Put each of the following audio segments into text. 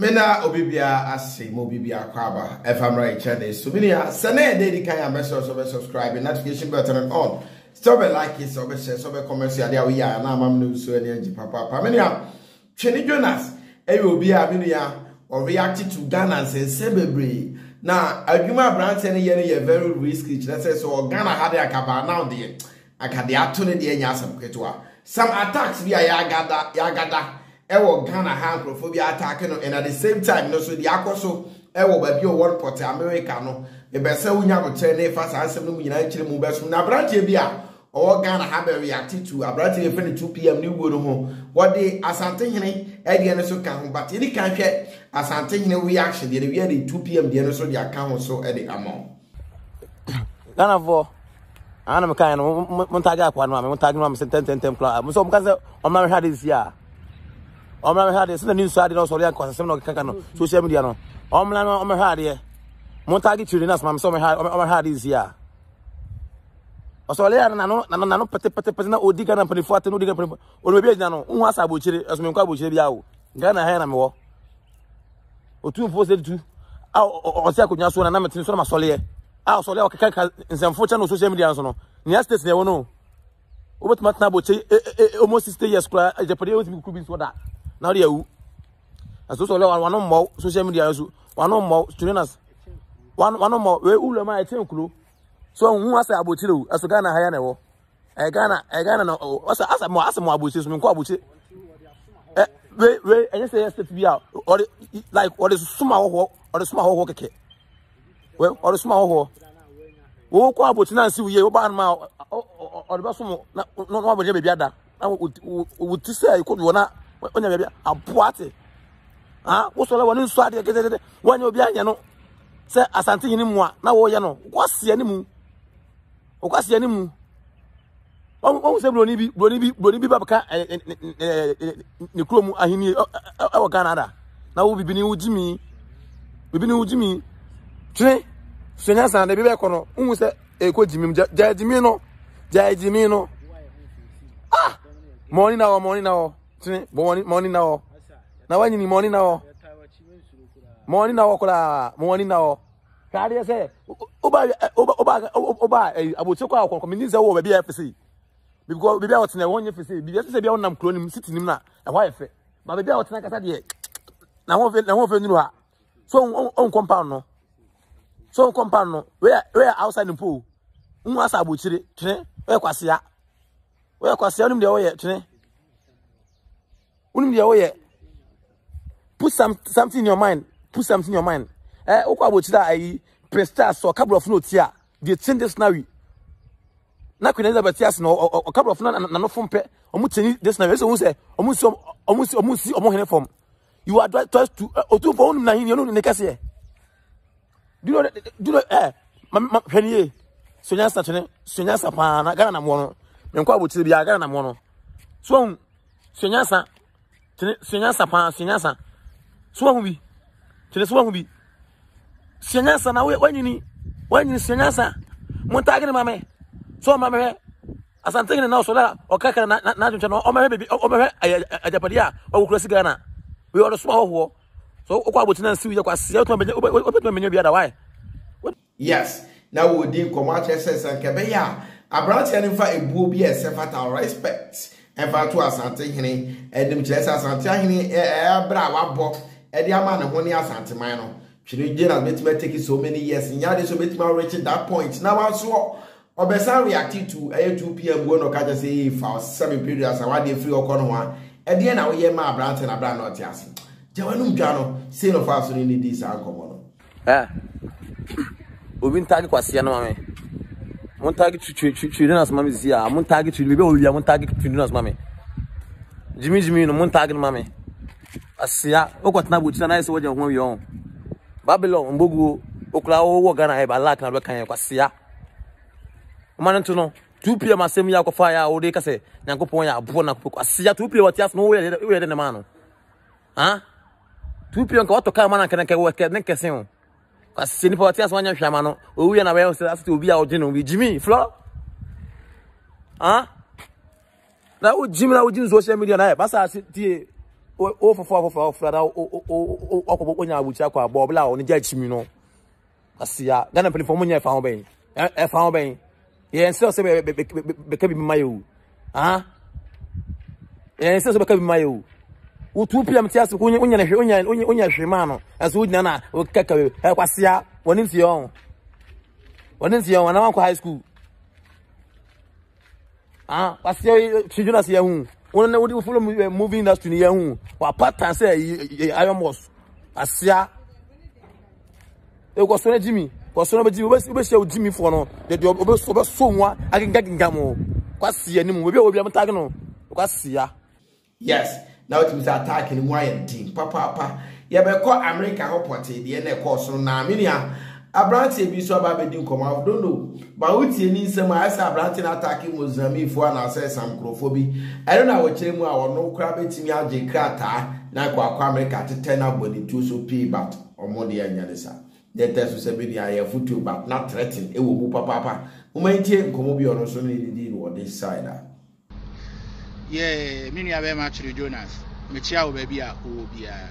Mena obibia ase mo bibia kwaba FMRA channel so minia sene dey kan ya message so subscribe notification button on stop a like it so share so comment so dia we ya na amam no so ani anji papa minia Twene Jonas obi a minia or react to Ghana sense bebre na adwuma branch ne ye very risky that says so Ghana had akaba now dey akade ato ne dey nya asam ketewa some attacks bi ya gada ewo Ghana hangrophobia attacking no and at the same time no so the akoso ewo ba bi o one port America no e be se wunya go trene fa sa ansem no mu nyina kire mu beso na branch bi a o Ghana have react to a branch e fene 2 PM ni wo no ho what the asante hene e de no so kan ho but e kan hwe asante hene reaction de we dey 2 PM de no so de aka ho so e de amount Ghana for ana me kan no montaga kwa no me montaga no me 10 club mo so mo kan se o ma hwa this year Omla had this news side no so because some no can social media no. Omla no had here. Montage children as mam so me had this year. Osolia na pete na odiga na panifu ate no odiga panifu. O be bia no hu asa abochire eso me nkwa abochire bia wo. Ghana ha na me wo. Otu mfo se tu. A o se akonya so na metin so na masole. A osolia o keka nsemfo cha no social media so no. Nia state na wo no. Obetuma na abochire almost 60 years kura Japan o timi kubi so da. Now they are as so one more social media one more students one more we ulama etenkuro so hu asa abochire as Ghana haya na wo Ghana no asa mo abochire so me ko abochire we enye say state bia or like or the suma ho keke we or the suma ho wo ko abochire na nsi wiye wo ba ma or be so mo no abochire be bia da na wo ti say ko bi wona onya bia abuate wo so le woni so ade gede wanya obi anya no se asante yin mu a na wo ye no kwase ani mu o se broni bi babaka ni kromu ahini e Ghana da na wo bibini wujimi Twene senya san de bi be kono hu se e ko jimi jimi no money now Twene money now na wanyi ni money now kula money now kadi say oba aboche kwa kwa community say wo ba bia FC because bia wot na wonye FC bia say bia wonam kro nim city nim na e hwa efe ba bia wot na kasa de na ho fe nuru ha so on compound no we outside the pool nwa asa abochire Twene we kwasia nim de wo ye Twene put something in your mind. Okwa bochida ai presta so couple of notes here. The change this now. Na Queen Elizabeth yes no a couple of na no form pe. Omu change this now. So who say omu hene form. You are twice to otu for na hin you no kase. Do you know hwenie. Sonyansa pa na Ghana na mo no. Me nkwa bochida bia Ghana na mo no. So sonyansa Suwahu bi. Sianyasa na wanyini sianyasa. Montagene mame. So mame asante na so la okaka na juncha no omehwe ajapadia okurasi Ghana. We all suwahu. So okwa abotina nsi uye kwa sia obetu menyo bia da why. Yes. Now we dey comot SS kebe ya. Abranti anfa ebuo bi esefata respect. Enfa to asante hene edim chese asante hene bra wabo edi ama ne ho ne asante man no Twene Jonas betima take so many years nya de so betima reach that point now also obesa react to 2 PM go no ka just say for 7 period as I dey free okono ho edi na we ye ma Abrante na bra na oti ase jawanum dwa no say no fa so ni dis ankomo no obi ntagi kwase no mame Montage Twene Jonas mame zia montage Twene be o wi montage Twene Jonas mame Jimmy no montage mame asia okwatna bochina na ese woje ho wi on Babylon mbogu okula wo Ghana e ba lak na be kan kwasia omanento no 2 PM asem ya kofa ya o de kase nyankopon ya abo na kwasia 2 PM watias no we de na mano 2 PM ka otoka mana kan ka wo ke ne kese o kwasia ni watias wanya hwama no o wi na we se asite obi a oje no bi Jimmy Flo na o Jimmy na o jin social media na e basa tie o for frada o onya abucha kwa bobla o ni jachimi no asia Ghana mpani for munya fa ho ben e fa ho ben ye nse se be ka bi mayo ye nse se be ka bi mayo o tu pia mti ase unya na hwe unya hwe ma no aso unya na o kaka e kwasia woni nti yon na wan kwa high school kwasia Jonas ye hu wona we follow movie industry ni ye hu wa pattern say ayomos asia e ko so na Jimmy ko so na be Jimmy we share Jimmy for no de obe so nwa aginga mo kwasia ni mo be obi am tag no kwasia yes now it was attacking why team papa ye be call America hopote de na ko so na minia Abrante bi so aba be din come I don't know but utie ni nsem I say Abrante na attacking Mozambique for na say some crofobia I don't know what chemu a wono kra betimi age krata na kwa America tete na body to so pay but omo de anya desa the test so be dia futu but not threaten e wo bu papa umantie nkomo bi ono so na didi no this side yeah mini abe ma chiri Jonas me chia wo ba bia o bia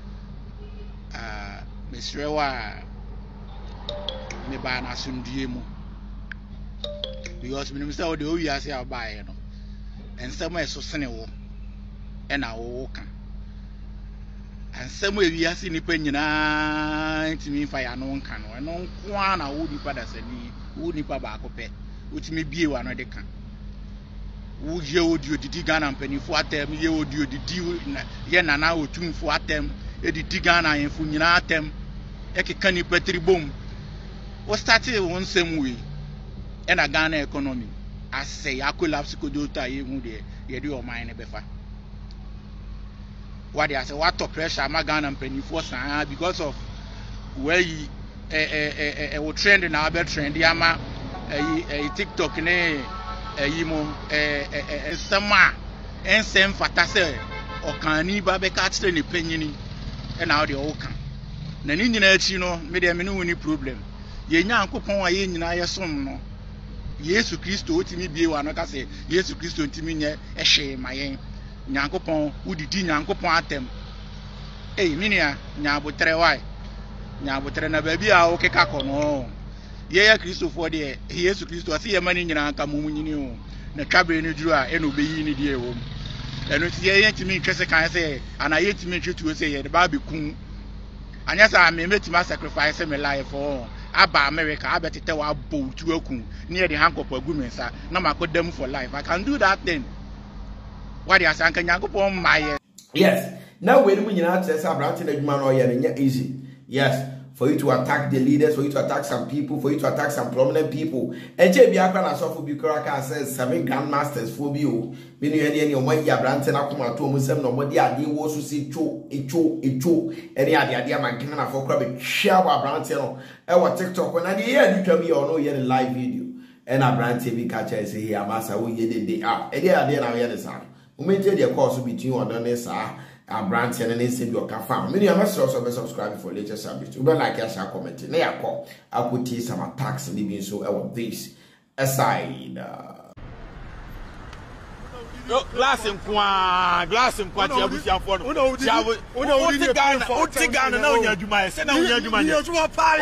mesrewa me ba na sundie mu because minimum say o de o wiase abae no ensem eso sene wo e na wo ka ensem e wiase nipa nyina ntimi fa ya no nka no eno nko na wo nipa da sani wo nipa ba akopɛ utimi bie wa no de ka wo ye odio didi Ghana mpanifo atem ye odio didi ye nana otumfo atem edidi Ghana yenfo nyina atem ekeka nipa tribom we started one same way and a Ghana economy I say I collapse kodota ye hu de ye do o mine befa what they say what pressure ma Ghana mpanifo san because of where you we trend na be trend ya ma TikTok ne yi mo sama ensem fata se okani ba be ka tire ne panyini e na de o kan na ni nyina achi no me de me no ni problem ye nyankopon aye nyina ye som no Yesu Kristo otimi bie wa no ka se Yesu Kristo ntimi nye ehwe mayen nyankopon udidi nyankopon atem minia nyabotre wai nyabotre na ba bia o keka kono ye ya Kristo fo de Yesu Kristo ase ye mani nyina nka mumu nyini o na twabe ne duru a e no beyi ni de wo eno ti ye ntimi twese kan se ana ye ntimi twetu se ye de ba be kun anya sa me metima sacrifice me life for aba America abetete wa botu akun near the handcuff agumensa na makodem for life I can do that thing what they are saying kan yakopon my yes now we mu nyina tell say Abrante na adwuma no ye easy yes for you to attack the leaders, for you to attack some people, for you to attack some prominent people. Eje bi akwa na sofo bi kora ka says 7 grandmasters for bi o. Me no any omo ya Abrante na koma to omusem no modi ade wo so si echo any ade amankena na for kora be hwa wa Abrante no e wo TikTok na de ye adutwa bi o no ye live video. And Abrante bi ka cha say here amasa wo ye de ade na ye de sa. Umente de course between odone sa Abrante and then send your fam. Many of us also subscribe for latest subjects. You like us, comment. Now, I could take some attacks and living so of this aside. Glass and qua, Jabusia for Tigana, no, you might send out your money. What?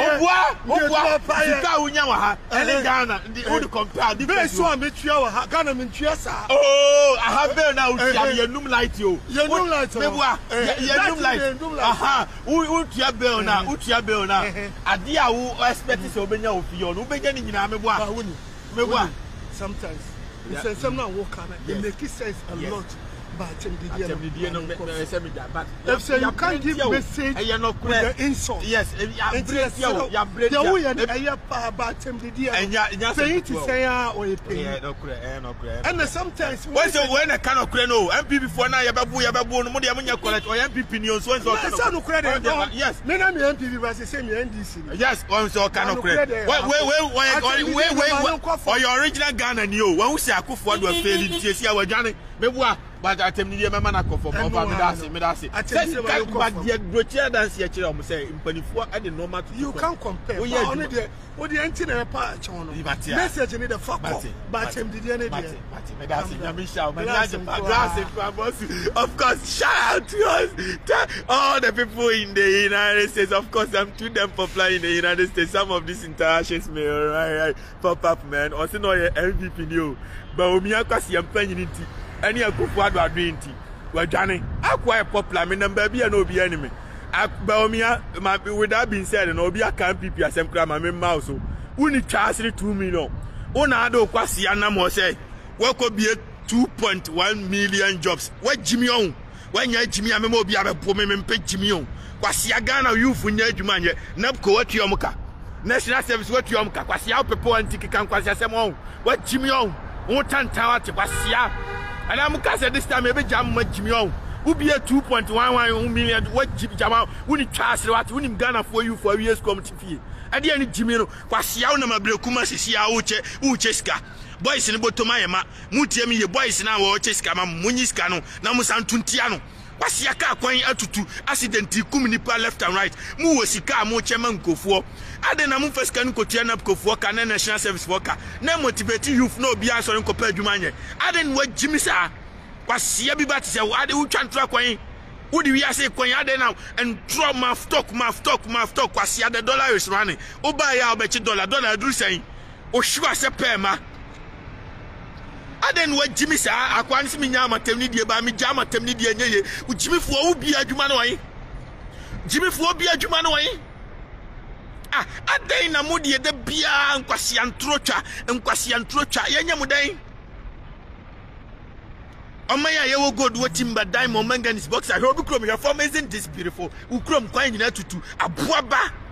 Ghana, the old compare the best one, which you are Ghana in Chiesa. Oh, I have there now, your noom light you. Your noom light, your noom light. Aha, Utia Belna, a dear who expects to obey your no beginning in Amewa. Sometimes. It's some now walk on it. It makes sense a lot. But you can't give message with the insult. Yes, and sometimes when I cannot know MP before now, you collect or MP news. Yes, yes, also cannot credit. Wait, your original Ghana and you. When we say I could for the failing, you see our Johnny. But I tell you, my man, I come from Medasi. I tell you, but the Grotia dance here, I'm saying, in 24 at the normal. You can't compare. Only the antenna patch on message in the fuck off. But him did anything. Of course, shout out to us. All the people in the United States, of course, I'm too them popular in the United States. Some of these interactions may right pop up, man. Also, no MVP new. But we are quite young penny. Any a group what we are doing. We're Johnny. I'm quite popular. My number be an OB enemy. With that being said, and Obia can't be a same crime. I'm a mouse. Only charge 2 million. Onado Quasiana more say, what could be a 2.1 million jobs? What Jimmy on? When you're Jimmy, I'm a mobile, I'm a woman and pay Jimmy on. Quasiagana, you for Nedumania, Nabco, what you moka. National Service, what you moka, Quasia, Pepo and Tiki can Quasiamon. What Jimmy on? What Tantawa to Quasia? And I'm at this time, maybe jam with Jimmy on. Who be a 2.11 million? What Jimmy Jamal? Who charge what winning Ghana for you for years committee fee? At the end, Jimmy, Quasiana Mabrokuma, Sia Ucheska. Boys in the Botomayama, Mutiami, boys in our Cheska, Muniscano, Namusan Tuntiano. Quasiaka, Quine Atutu, accident, Kuminipa left and right. Muosika, Mochaman go for. Adenamu first can Kotiana for Canon National Service worker. No motivating youth, no bias or compared to mine. Aden what Jimmy sa was Siabi Batis, what do you can't track Quine? Would you say Quine now and draw math talk, was the dollar is running. Oh, buy our bet $1 do saying. Oh, sure, say Pema. Aden what Jimmy sa, I can't me Yama Temnidia by me Jama Temnidia, which Jimmy for be a Jumanaway. Jimmy for be a Jumanaway. Ah, Aden Namudi the Bia and Quasian Trocha, Yanyamuday. On my I will go do a timber dime or manganese box. I hope you come here for isn't this beautiful. Ukrom quine to a buaba.